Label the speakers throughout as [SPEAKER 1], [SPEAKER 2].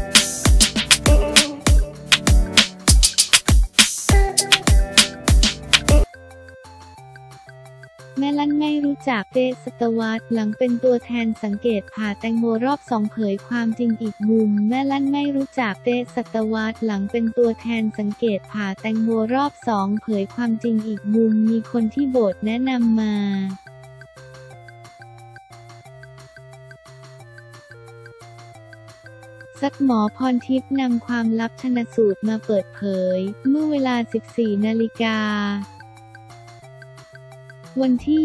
[SPEAKER 1] แม่ลั่นไม่รู้จักเป๊ะ สัตวรรษหลังเป็นตัวแทนสังเกตผ่าแตงโมรอบ2เผยความจริงอีกมุมแม่ลั่นไม่รู้จักเป๊ะ สัตวรรษหลังเป็นตัวแทนสังเกตผ่าแตงโมรอบ2เผยความจริงอีกมุมมีคนที่โบสแนะนำมาซักหมอพรทิพย์นำความลับชันสูตรมาเปิดเผยเมื่อเวลา 14 นาฬิกาวันที่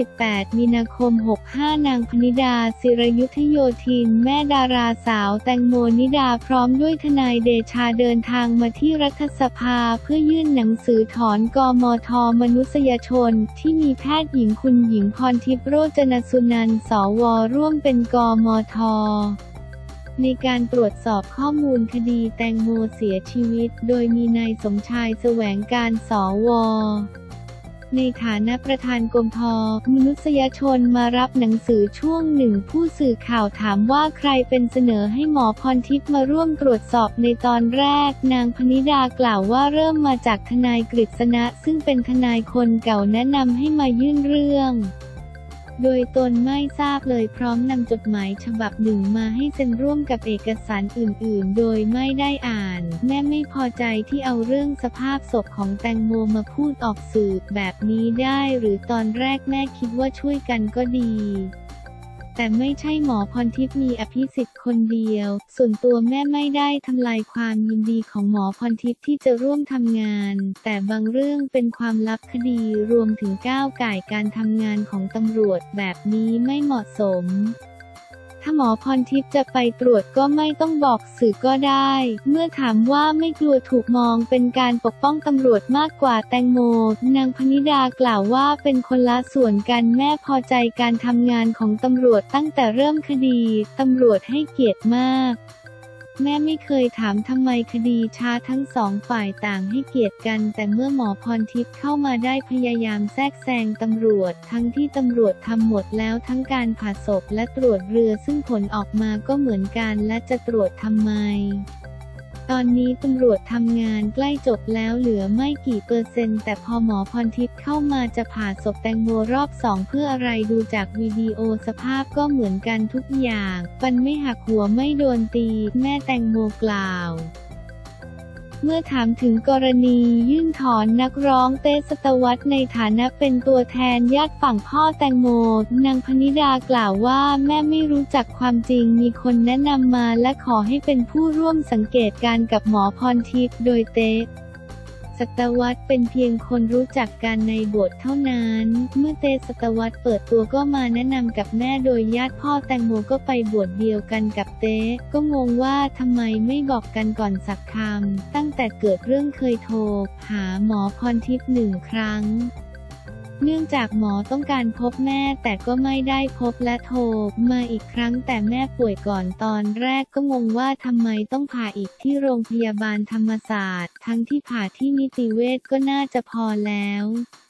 [SPEAKER 1] 28 มีนาคม 65 นางพนิดา ศิรยุทธโยธินแม่ดาราสาวแตงโมนิดาพร้อมด้วยทนายเดชาเดินทางมาที่รัฐสภาเพื่อยื่นหนังสือถอนกมท.มนุษยชนที่มีแพทย์หญิงคุณหญิงพรทิพย์โรจนสุนันท์ สว.ร่วมเป็นกมท.ในการตรวจสอบข้อมูลคดีแตงโมเสียชีวิตโดยมีนายสมชายแสวงการ สว.ในฐานะประธานกมท.มนุษยชนมารับหนังสือช่วงหนึ่งผู้สื่อข่าวถามว่าใครเป็นเสนอให้หมอพรทิพย์มาร่วมตรวจสอบในตอนแรกนางพนิดากล่าวว่าเริ่มมาจากทนายกฤษณะซึ่งเป็นทนายคนเก่าแนะนำให้มายื่นเรื่องโดยตนไม่ทราบเลยพร้อมนำจดหมายฉบับหนึ่งมาให้เซ็นร่วมกับเอกสารอื่นๆโดยไม่ได้อ่านแม่ไม่พอใจที่เอาเรื่องสภาพศพของแตงโมมาพูดออกสื่อแบบนี้ได้หรือตอนแรกแม่คิดว่าช่วยกันก็ดีแต่ไม่ใช่หมอพรทิพย์มีอภิสิทธิ์คนเดียวส่วนตัวแม่ไม่ได้ทำลายความยินดีของหมอพรทิพย์ที่จะร่วมทำงานแต่บางเรื่องเป็นความลับคดีรวมถึงก้าวก่ายการทำงานของตำรวจแบบนี้ไม่เหมาะสมถ้าหมอพรทิพย์จะไปตรวจก็ไม่ต้องบอกสื่อก็ได้เมื่อถามว่าไม่กลัวถูกมองเป็นการปกป้องตำรวจมากกว่าแตงโมนางพนิดากล่าวว่าเป็นคนละส่วนกันแม่พอใจการทำงานของตำรวจตั้งแต่เริ่มคดีตำรวจให้เกียรติมากแม่ไม่เคยถามทำไมคดีช้าทั้งสองฝ่ายต่างให้เกียรติกันแต่เมื่อหมอพรทิพย์เข้ามาได้พยายามแทรกแซงตำรวจทั้งที่ตำรวจทำหมดแล้วทั้งการผ่าศพและตรวจเรือซึ่งผลออกมาก็เหมือนกันและจะตรวจทำไมตอนนี้ตำรวจทำงานใกล้จบแล้วเหลือไม่กี่เปอร์เซ็นต์แต่พอหมอพรทิพย์เข้ามาจะผ่าศพแตงโมรอบ2เพื่ออะไรดูจากวิดีโอสภาพก็เหมือนกันทุกอย่างฟันไม่หักหัวไม่โดนตีแม่แตงโมกล่าวเมื่อถามถึงกรณียื่นถอนนักร้องเต้สัตวรรษในฐานะเป็นตัวแทนญาติฝั่งพ่อแตงโมนางพนิดากล่าวว่าแม่ไม่รู้จักความจริงมีคนแนะนำมาและขอให้เป็นผู้ร่วมสังเกตการณ์กับหมอพรทิพย์โดยเต้สัตวรรษเป็นเพียงคนรู้จักกันในโบสถ์เท่านั้นเมื่อเต้สัตวรรษเปิดตัวก็มาแนะนำกับแม่โดยญาติพ่อแตงโมก็ไปบวชเดียวกันกับเต้ก็งงว่าทำไมไม่บอกกันก่อนสักคำตั้งแต่เกิดเรื่องเคยโทรหาหมอพรทิพย์1 ครั้งเนื่องจากหมอต้องการพบแม่แต่ก็ไม่ได้พบและโทรมาอีกครั้งแต่แม่ป่วยก่อนตอนแรกก็งงว่าทำไมต้องผ่าอีกที่โรงพยาบาลธรรมศาสตร์ทั้งที่ผ่าที่นิติเวชก็น่าจะพอแล้ว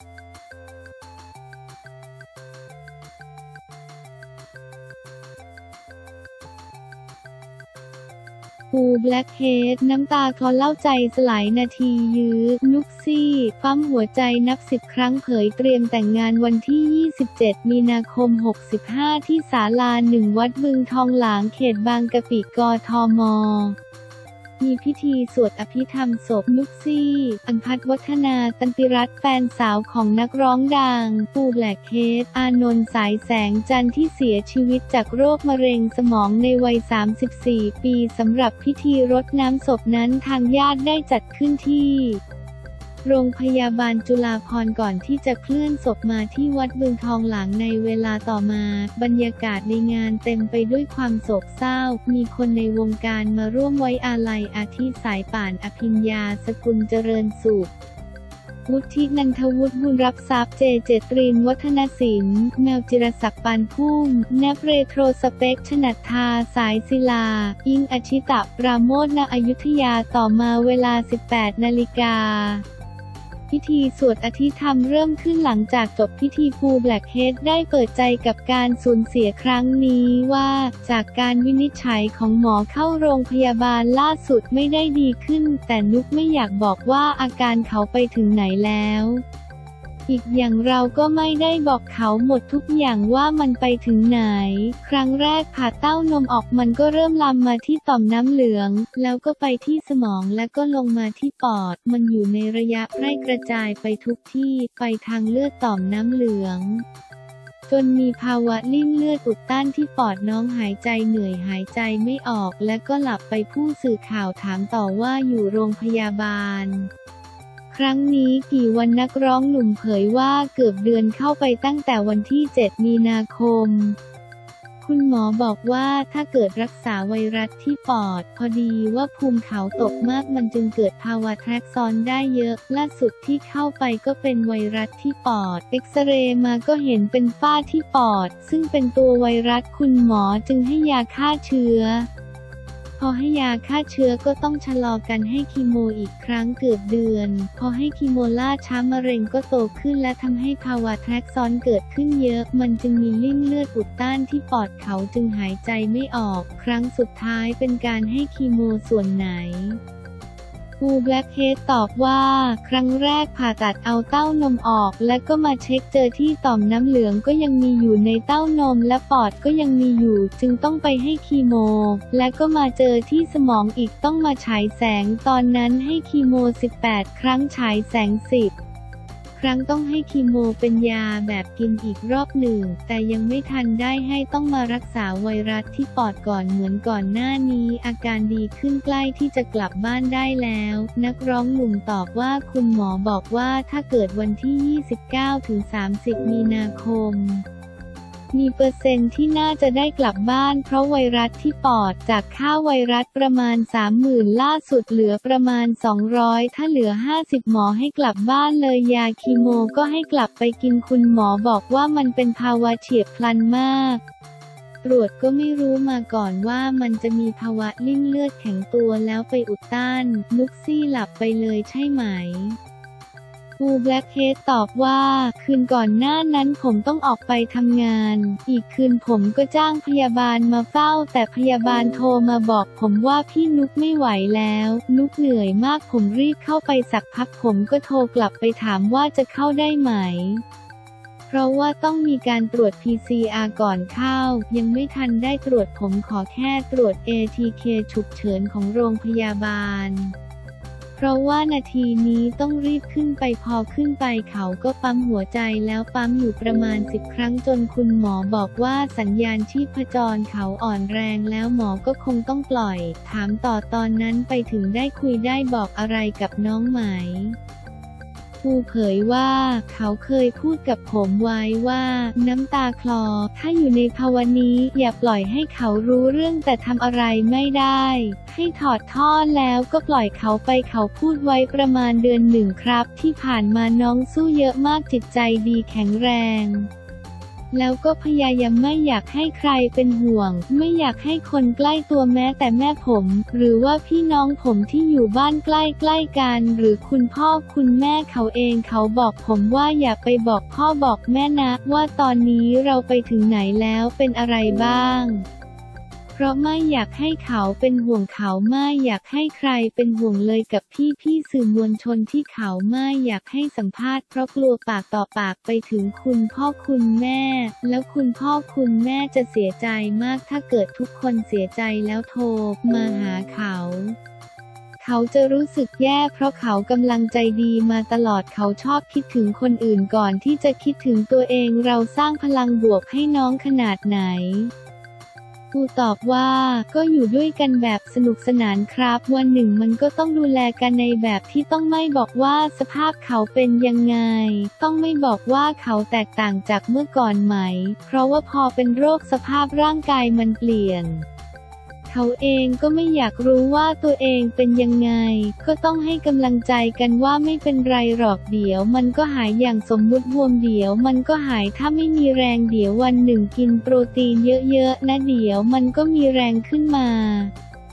[SPEAKER 1] ปูแบล็คเฮดน้ำตาคลอเล่าใจสลายนาทียื้อนุกซี่ปั๊มหัวใจนับ10 ครั้งเผยเตรียมแต่งงานวันที่ 27 มีนาคม 65 ที่ศาลา1 วัดบึงทองหลางเขตบางกะปิกทม.มีพิธีสวดอภิธรรมศพนุกซี่อัญพัฒน์วัฒนาตันติรัตน์แฟนสาวของนักร้องดังปูแบล็คเฮดอานนท์สายแสงจันทร์ที่เสียชีวิตจากโรคมะเร็งสมองในวัย 34 ปีสำหรับพิธีรดน้ำศพนั้นทางญาติได้จัดขึ้นที่โรงพยาบาลจุฬาภรณ์ก่อนที่จะเคลื่อนศพมาที่วัดบึงทองหลางในเวลาต่อมาบรรยากาศในงานเต็มไปด้วยความโศกเศร้ามีคนในวงการมาร่วมไว้อาลัยอาทิสายป่านอภิญญาสกุลเจริญสุขวุฒินันทวุฒิบุญรับทรัพย์เจตรินวัฒนศิลป์แมวจิรศักดิ์ปานพุ่มแนบเรโทรสเปคชนัดทาสายศิลาอิงอชิตะปราโมทณอยุธยาต่อมาเวลา 18 นาฬิกาพิธีสวดอภิธรรมเริ่มขึ้นหลังจากจบพิธีภูแบล็คเฮดได้เปิดใจกับการสูญเสียครั้งนี้ว่าจากการวินิจฉัยของหมอเข้าโรงพยาบาลล่าสุดไม่ได้ดีขึ้นแต่นุกไม่อยากบอกว่าอาการเขาไปถึงไหนแล้วอีกอย่างเราก็ไม่ได้บอกเขาหมดทุกอย่างว่ามันไปถึงไหนครั้งแรกผ่าเต้านมออกมันก็เริ่มลามมาที่ต่อมน้ำเหลืองแล้วก็ไปที่สมองและก็ลงมาที่ปอดมันอยู่ในระยะแพร่กระจายไปทุกที่ไปทางเลือดต่อมน้ำเหลืองจนมีภาวะลิ่มเลือดอุดตันที่ปอดน้องหายใจเหนื่อยหายใจไม่ออกและก็หลับไปผู้สื่อข่าวถามต่อว่าอยู่โรงพยาบาลครั้งนี้กี่วันนักร้องหนุ่มเผยว่าเกือบเดือนเข้าไปตั้งแต่วันที่ 7 มีนาคมคุณหมอบอกว่าถ้าเกิดรักษาไวรัสที่ปอดพอดีว่าภูมิเขาตกมากมันจึงเกิดภาวะแทรกซ้อนได้เยอะล่าสุดที่เข้าไปก็เป็นไวรัสที่ปอดเอ็กซเรย์มาก็เห็นเป็นฝ้าที่ปอดซึ่งเป็นตัวไวรัสคุณหมอจึงให้ยาฆ่าเชื้อพอให้ยาฆ่าเชื้อก็ต้องชะลอกันให้คีโมอีกครั้งเกือบเดือนพอให้คีโมล่าช้ามะเร็งก็โตขึ้นและทำให้ภาวะแทรกซ้อนเกิดขึ้นเยอะมันจึงมีลิ่มเลือดอุดตันที่ปอดเขาจึงหายใจไม่ออกครั้งสุดท้ายเป็นการให้คีโมส่วนไหนภูแบล็คเฮดตอบว่าครั้งแรกผ่าตัดเอาเต้านมออกและก็มาเช็คเจอที่ต่อมน้ำเหลืองก็ยังมีอยู่ในเต้านมและปอดก็ยังมีอยู่จึงต้องไปให้คีโมและก็มาเจอที่สมองอีกต้องมาฉายแสงตอนนั้นให้คีโม18 ครั้งฉายแสง10 ครั้งต้องให้คีโมเป็นยาแบบกินอีกรอบหนึ่งแต่ยังไม่ทันได้ให้ต้องมารักษาไวรัสที่ปอดก่อนเหมือนก่อนหน้านี้อาการดีขึ้นใกล้ที่จะกลับบ้านได้แล้วนักร้องหนุ่มตอบว่าคุณหมอบอกว่าถ้าเกิดวันที่ 29-30 มีนาคมมีเปอร์เซ็นต์ที่น่าจะได้กลับบ้านเพราะไวรัสที่ปอดจากค่าไวรัสประมาณ 30,000 ล่าสุดเหลือประมาณ 200ถ้าเหลือ 50หมอให้กลับบ้านเลยยาคีโมก็ให้กลับไปกินคุณหมอบอกว่ามันเป็นภาวะเฉียบพลันมากตรวจก็ไม่รู้มาก่อนว่ามันจะมีภาวะลิ่มเลือดแข็งตัวแล้วไปอุดตันนุกซี่หลับไปเลยใช่ไหมภูแบล็คเฮดตอบว่าคืนก่อนหน้านั้นผมต้องออกไปทำงานอีกคืนผมก็จ้างพยาบาลมาเฝ้าแต่พยาบาลโทรมาบอกผมว่าพี่นุกไม่ไหวแล้วนุกเหนื่อยมากผมรีบเข้าไปสักพักผมก็โทรกลับไปถามว่าจะเข้าได้ไหมเพราะว่าต้องมีการตรวจ PCR ก่อนเข้ายังไม่ทันได้ตรวจผมขอแค่ตรวจ ATK ฉุกเฉินของโรงพยาบาลเพราะว่านาทีนี้ต้องรีบขึ้นไปพอขึ้นไปเขาก็ปั๊มหัวใจแล้วปั๊มอยู่ประมาณ10 ครั้งจนคุณหมอบอกว่าสัญญาณชีพจรเขาอ่อนแรงแล้วหมอก็คงต้องปล่อยถามต่อตอนนั้นไปถึงได้คุยได้บอกอะไรกับน้องไหมภูเผยว่าเขาเคยพูดกับผมไว้ว่าน้ำตาคลอถ้าอยู่ในภาวะนี้อย่าปล่อยให้เขารู้เรื่องแต่ทำอะไรไม่ได้ให้ถอดท่อแล้วก็ปล่อยเขาไปเขาพูดไว้ประมาณเดือนหนึ่งครับที่ผ่านมาน้องสู้เยอะมากจิตใจดีแข็งแรงแล้วก็พยายามไม่อยากให้ใครเป็นห่วงไม่อยากให้คนใกล้ตัวแม้แต่แม่ผมหรือว่าพี่น้องผมที่อยู่บ้านใกล้ๆกันหรือคุณพ่อคุณแม่เขาเองเขาบอกผมว่าอย่าไปบอกพ่อบอกแม่นะว่าตอนนี้เราไปถึงไหนแล้วเป็นอะไรบ้างเพราะไม่อยากให้เขาเป็นห่วงเขาไม่อยากให้ใครเป็นห่วงเลยกับพี่สื่อมวลชนที่เขาไม่อยากให้สัมภาษณ์เพราะกลัวปากต่อปากไปถึงคุณพ่อคุณแม่แล้วคุณพ่อคุณแม่จะเสียใจมากถ้าเกิดทุกคนเสียใจแล้วโทรมาหาเขาจะรู้สึกแย่เพราะเขากำลังใจดีมาตลอดเขาชอบคิดถึงคนอื่นก่อนที่จะคิดถึงตัวเองเราสร้างพลังบวกให้น้องขนาดไหนภูตอบว่าก็อยู่ด้วยกันแบบสนุกสนานครับวันหนึ่งมันก็ต้องดูแลกันในแบบที่ต้องไม่บอกว่าสภาพเขาเป็นยังไงต้องไม่บอกว่าเขาแตกต่างจากเมื่อก่อนไหมเพราะว่าพอเป็นโรคสภาพร่างกายมันเปลี่ยนเขาเองก็ไม่อยากรู้ว่าตัวเองเป็นยังไงก็ต้องให้กำลังใจกันว่าไม่เป็นไรหรอกเดี๋ยวมันก็หายอย่างสมมุติบวมเดี๋ยวมันก็หายถ้าไม่มีแรงเดี๋ยววันหนึ่งกินโปรตีนเยอะๆนะเดี๋ยวมันก็มีแรงขึ้นมา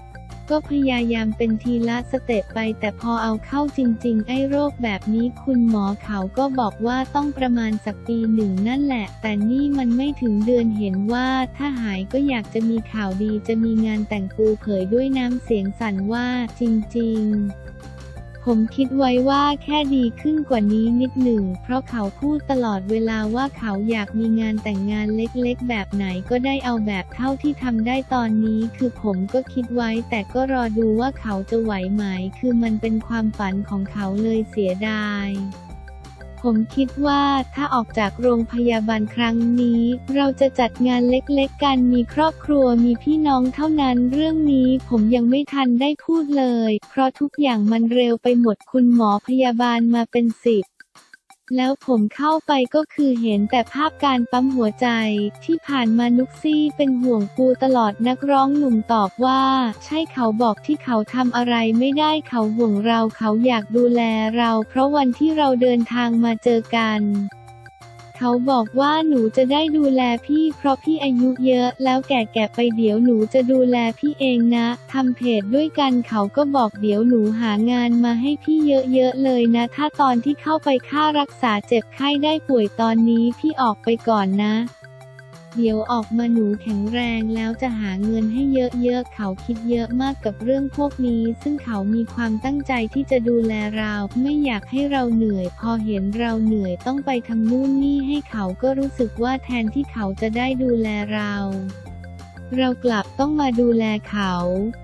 [SPEAKER 1] ก็พยายามเป็นทีละสเต็ปไปแต่พอเอาเข้าจริงๆไอ้โรคแบบนี้คุณหมอเขาก็บอกว่าต้องประมาณสักปีหนึ่งนั่นแหละแต่นี่มันไม่ถึงเดือนเห็นว่าถ้าหายก็อยากจะมีข่าวดีจะมีงานแต่งปูเผยด้วยน้ำเสียงสั่นว่าจริงๆผมคิดไว้ว่าแค่ดีขึ้นกว่านี้นิดหนึ่งเพราะเขาพูดตลอดเวลาว่าเขาอยากมีงานแต่งงานเล็กๆแบบไหนก็ได้เอาแบบเท่าที่ทำได้ตอนนี้คือผมก็คิดไว้แต่ก็รอดูว่าเขาจะไหวไหมคือมันเป็นความฝันของเขาเลยเสียดายผมคิดว่าถ้าออกจากโรงพยาบาลครั้งนี้เราจะจัดงานเล็กๆกันมีครอบครัวมีพี่น้องเท่านั้นเรื่องนี้ผมยังไม่ทันได้พูดเลยเพราะทุกอย่างมันเร็วไปหมดคุณหมอพยาบาลมาเป็น10แล้วผมเข้าไปก็คือเห็นแต่ภาพการปั๊มหัวใจที่ผ่านมานุกซี่เป็นห่วงปูตลอดนักร้องหนุ่มตอบว่าใช่เขาบอกที่เขาทำอะไรไม่ได้เขาห่วงเราเขาอยากดูแลเราเพราะวันที่เราเดินทางมาเจอกันเขาบอกว่าหนูจะได้ดูแลพี่เพราะพี่อายุเยอะแล้วแก่ๆไปเดี๋ยวหนูจะดูแลพี่เองนะทำเพจด้วยกันเขาก็บอกเดี๋ยวหนูหางานมาให้พี่เยอะๆเลยนะถ้าตอนที่เข้าไปค่ารักษาเจ็บไข้ได้ป่วยตอนนี้พี่ออกไปก่อนนะเดี๋ยวออกมาหนูแข็งแรงแล้วจะหาเงินให้เยอะๆเขาคิดเยอะมากกับเรื่องพวกนี้ซึ่งเขามีความตั้งใจที่จะดูแลเราไม่อยากให้เราเหนื่อยพอเห็นเราเหนื่อยต้องไปทำนู่นนี่ให้เขาก็รู้สึกว่าแทนที่เขาจะได้ดูแลเรากลับต้องมาดูแลเขา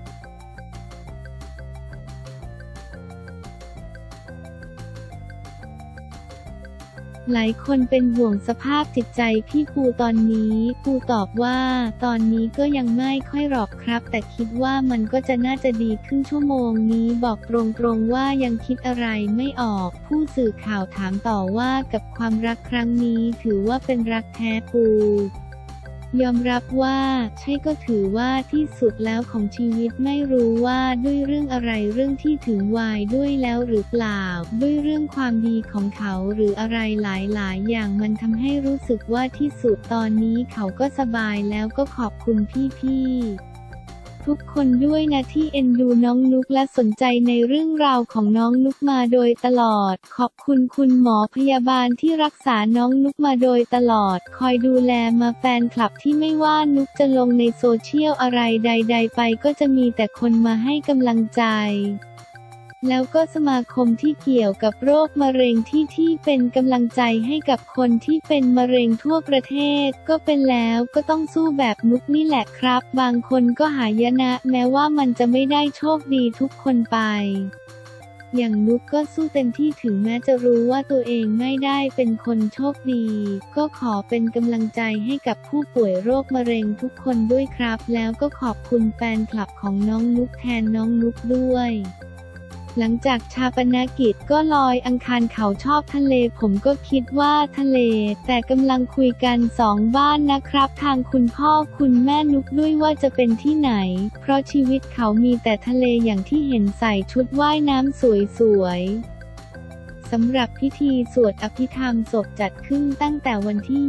[SPEAKER 1] หลายคนเป็นห่วงสภาพจิตใจพี่ปูตอนนี้ปูตอบว่าตอนนี้ก็ยังไม่ค่อยหรอกครับแต่คิดว่ามันก็จะน่าจะดีขึ้นชั่วโมงนี้บอกตรงๆว่ายังคิดอะไรไม่ออกผู้สื่อข่าวถามต่อว่ากับความรักครั้งนี้ถือว่าเป็นรักแท้ปูยอมรับว่าใช่ก็ถือว่าที่สุดแล้วของชีวิตไม่รู้ว่าด้วยเรื่องอะไรเรื่องที่ถึงวายด้วยแล้วหรือเปล่าด้วยเรื่องความดีของเขาหรืออะไรหลายๆอย่างมันทำให้รู้สึกว่าที่สุดตอนนี้เขาก็สบายแล้วก็ขอบคุณพี่ๆทุกคนด้วยนะที่เอ็นดูน้องนุกและสนใจในเรื่องราวของน้องนุกมาโดยตลอดขอบคุณคุณหมอพยาบาลที่รักษาน้องนุกมาโดยตลอดคอยดูแลมาแฟนคลับที่ไม่ว่านุกจะลงในโซเชียลอะไรใดๆไปก็จะมีแต่คนมาให้กำลังใจแล้วก็สมาคมที่เกี่ยวกับโรคมะเร็งที่เป็นกำลังใจให้กับคนที่เป็นมะเร็งทั่วประเทศก็เป็นแล้วก็ต้องสู้แบบนุกนี่แหละครับบางคนก็หายนะแม้ว่ามันจะไม่ได้โชคดีทุกคนไปอย่างนุกก็สู้เต็มที่ถึงแม้จะรู้ว่าตัวเองไม่ได้เป็นคนโชคดีก็ขอเป็นกำลังใจให้กับผู้ป่วยโรคมะเร็งทุกคนด้วยครับแล้วก็ขอบคุณแฟนคลับของน้องนุกแทนน้องนุกด้วยหลังจากชาปนกิจก็ลอยอังคารเขาชอบทะเลผมก็คิดว่าทะเลแต่กำลังคุยกัน2 บ้านนะครับทางคุณพ่อคุณแม่นุกด้วยว่าจะเป็นที่ไหนเพราะชีวิตเขามีแต่ทะเลอย่างที่เห็นใส่ชุดว่ายน้ำสวยๆสำหรับพิธีสวดอภิธรรมศพจัดขึ้นตั้งแต่วันที่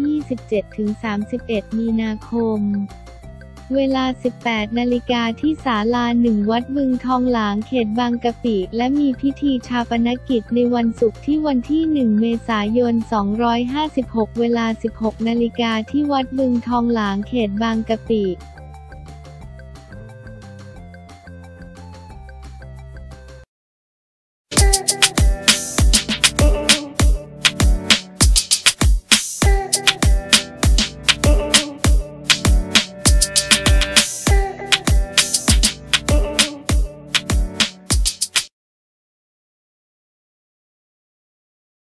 [SPEAKER 1] 27-31 มีนาคมเวลา 18 นาฬิกาที่ศาลา1 วัดบึงทองหลางเขตบางกะปิและมีพิธีชาปนกิจในวันศุกร์ที่วันที่ 1 เมษายน 2556 เวลา 16 นาฬิกาที่วัดบึงทองหลางเขตบางกะปิ